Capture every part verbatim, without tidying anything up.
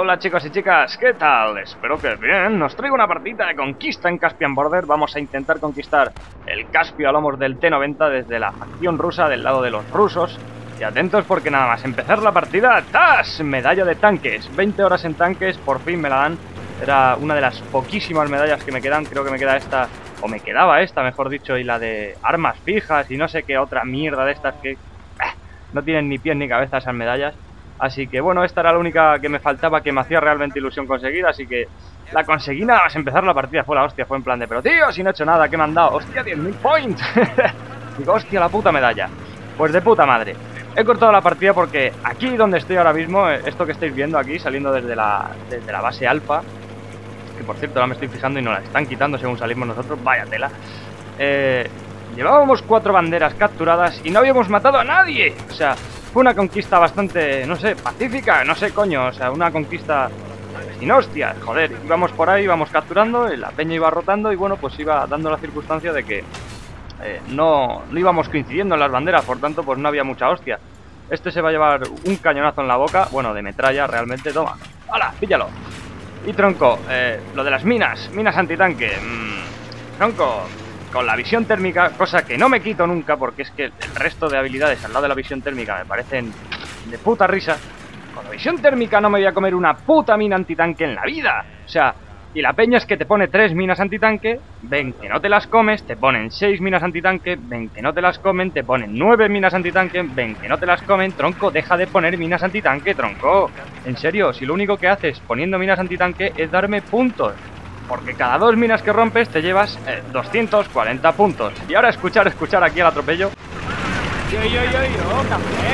Hola chicos y chicas, ¿qué tal? Espero que bien. Nos traigo una partida de conquista en Caspian Border. Vamos a intentar conquistar el Caspio a lomos del T noventa desde la facción rusa del lado de los rusos. Y atentos porque nada más empezar la partida, ¡tas! Medalla de tanques, veinte horas en tanques, por fin me la dan. Era una de las poquísimas medallas que me quedan, creo que me queda esta, o me quedaba esta, mejor dicho, y la de armas fijas y no sé qué otra mierda de estas que... Eh, no tienen ni pies ni cabeza esas medallas. Así que bueno, esta era la única que me faltaba, que me hacía realmente ilusión conseguir, así que la conseguí nada más empezar la partida. Fue la hostia, fue en plan de, pero tío, si no he hecho nada, ¿qué me han dado? Hostia, diez mil points. Digo, hostia, la puta medalla. Pues de puta madre. He cortado la partida porque aquí donde estoy ahora mismo, esto que estáis viendo aquí, saliendo desde la, desde la base alfa, que por cierto ahora me estoy fijando y nos la están quitando según salimos nosotros, vaya tela. Eh, llevábamos cuatro banderas capturadas y no habíamos matado a nadie. O sea, fue una conquista bastante, no sé, pacífica, no sé, coño, o sea, una conquista sin hostias, joder, íbamos por ahí, íbamos capturando, la peña iba rotando y bueno, pues iba dando la circunstancia de que eh, no, no íbamos coincidiendo en las banderas, por tanto, pues no había mucha hostia. Este se va a llevar un cañonazo en la boca, bueno, de metralla realmente, toma, ¡hala, píllalo! Y tronco, eh, lo de las minas, minas antitanque, mmm, tronco... con la visión térmica, cosa que no me quito nunca porque es que el resto de habilidades al lado de la visión térmica me parecen de puta risa. Con la visión térmica no me voy a comer una puta mina antitanque en la vida. O sea, y la peña es que te pone tres minas antitanque, ven que no te las comes, te ponen seis minas antitanque, ven que no te las comen, te ponen nueve minas antitanque, ven que no te las comen. Tronco, deja de poner minas antitanque, tronco. En serio, si lo único que haces poniendo minas antitanque es darme puntos. Porque cada dos minas que rompes te llevas eh, doscientos cuarenta puntos. Y ahora escuchar, escuchar aquí el atropello. Yo, yo, yo, yo,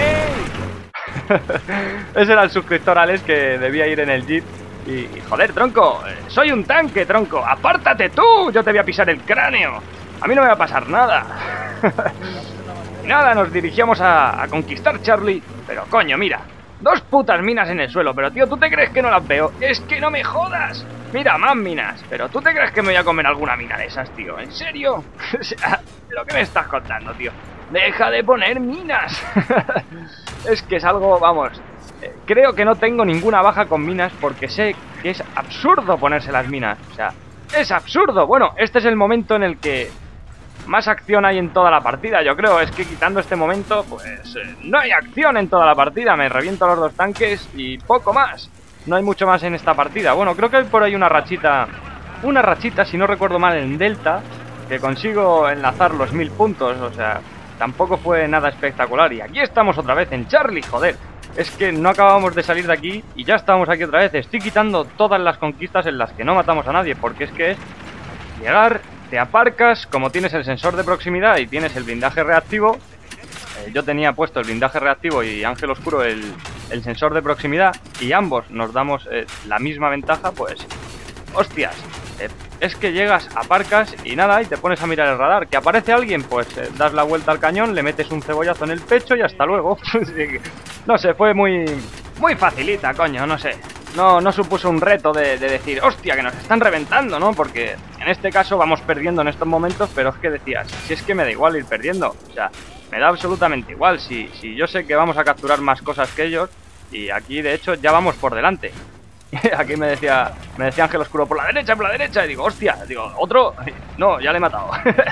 campeón. Ese era el suscriptor Alex que debía ir en el jeep. Y, y joder, tronco, eh, soy un tanque, tronco. Apártate tú, yo te voy a pisar el cráneo. A mí no me va a pasar nada. Y nada, nos dirigíamos a, a conquistar Charlie. Pero coño, mira, dos putas minas en el suelo. Pero tío, ¿tú te crees que no las veo? Es que no me jodas. Mira, más minas. ¿Pero tú te crees que me voy a comer alguna mina de esas, tío? ¿En serio? O sea, ¿lo que me estás contando, tío? ¡Deja de poner minas! Es que es algo, vamos... Eh, creo que no tengo ninguna baja con minas porque sé que es absurdo ponerse las minas. O sea, es absurdo. Bueno, este es el momento en el que más acción hay en toda la partida, yo creo. Es que quitando este momento, pues... Eh, no hay acción en toda la partida. Me reviento los dos tanques y poco más. No hay mucho más en esta partida. Bueno, creo que hay por ahí una rachita, una rachita, si no recuerdo mal, en Delta, que consigo enlazar los mil puntos. O sea, tampoco fue nada espectacular. Y aquí estamos otra vez en Charlie, joder. Es que no acabamos de salir de aquí y ya estamos aquí otra vez. Estoy quitando todas las conquistas en las que no matamos a nadie, porque es que es llegar, te aparcas, como tienes el sensor de proximidad y tienes el blindaje reactivo. Eh, yo tenía puesto el blindaje reactivo y Ángel Oscuro el... el sensor de proximidad y ambos nos damos eh, la misma ventaja, pues hostias, eh, es que llegas, aparcas y nada, y te pones a mirar el radar, que aparece alguien, pues eh, das la vuelta al cañón, le metes un cebollazo en el pecho y hasta luego. No sé, fue muy muy facilita, coño, no sé, no, no supuso un reto de, de decir, hostia, que nos están reventando, ¿no? Porque en este caso vamos perdiendo en estos momentos, pero es que decías, si es que me da igual ir perdiendo, o sea, me da absolutamente igual, si, si yo sé que vamos a capturar más cosas que ellos. Y aquí de hecho ya vamos por delante. Aquí me decía me decía Ángel Oscuro, por la derecha, por la derecha. Y digo, hostia, digo, ¿otro? No, ya le he matado.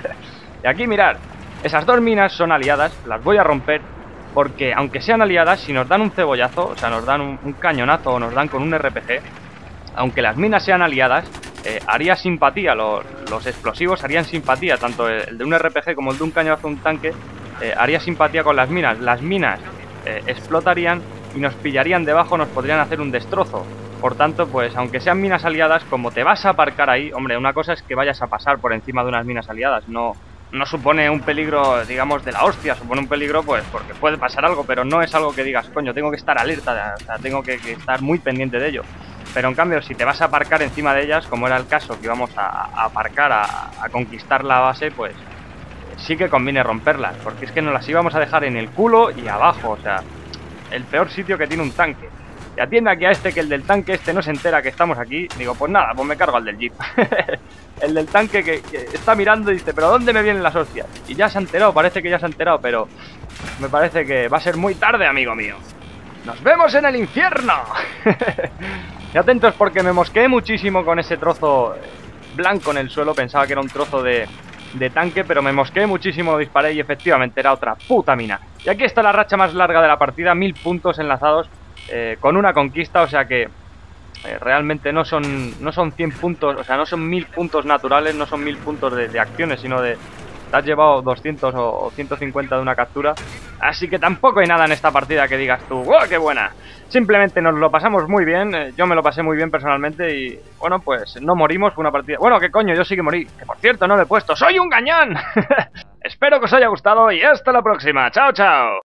Y aquí mirad, esas dos minas son aliadas, las voy a romper. Porque aunque sean aliadas, si nos dan un cebollazo, o sea, nos dan un, un cañonazo o nos dan con un R P G, aunque las minas sean aliadas, eh, haría simpatía, los, los explosivos harían simpatía, tanto el, el de un R P G como el de un cañonazo a un tanque, eh, haría simpatía con las minas. Las minas eh, explotarían y nos pillarían debajo, nos podrían hacer un destrozo. Por tanto, pues aunque sean minas aliadas, como te vas a aparcar ahí, hombre, una cosa es que vayas a pasar por encima de unas minas aliadas, no, no supone un peligro, digamos, de la hostia, supone un peligro, pues, porque puede pasar algo, pero no es algo que digas, coño, tengo que estar alerta, o sea, tengo que, que estar muy pendiente de ello. Pero en cambio, si te vas a aparcar encima de ellas, como era el caso que íbamos a, a aparcar, a, a conquistar la base, pues sí que conviene romperlas, porque es que nos las íbamos a dejar en el culo y abajo, o sea, el peor sitio que tiene un tanque. Y atiende aquí a este, que el del tanque este no se entera que estamos aquí. Digo, pues nada, pues me cargo al del jeep. El del tanque que, que está mirando y dice, ¿pero dónde me vienen las hostias? Y ya se ha enterado, parece que ya se ha enterado, pero me parece que va a ser muy tarde, amigo mío. ¡Nos vemos en el infierno! Y atentos porque me mosqueé muchísimo con ese trozo blanco en el suelo. Pensaba que era un trozo de, de tanque, pero me mosqueé muchísimo, disparé y efectivamente era otra puta mina. Y aquí está la racha más larga de la partida, mil puntos enlazados eh, con una conquista, o sea que eh, realmente no son, no son cien puntos, o sea, no son mil puntos naturales, no son mil puntos de, de acciones, sino de... Te has llevado doscientos o ciento cincuenta de una captura. Así que tampoco hay nada en esta partida que digas tú, ¡wow, qué buena! Simplemente nos lo pasamos muy bien. Yo me lo pasé muy bien personalmente. Y bueno, pues no morimos, fue una partida... Bueno, qué coño, yo sí que morí. Que por cierto, no me he puesto, ¡soy un gañán! Espero que os haya gustado y hasta la próxima. ¡Chao, chao!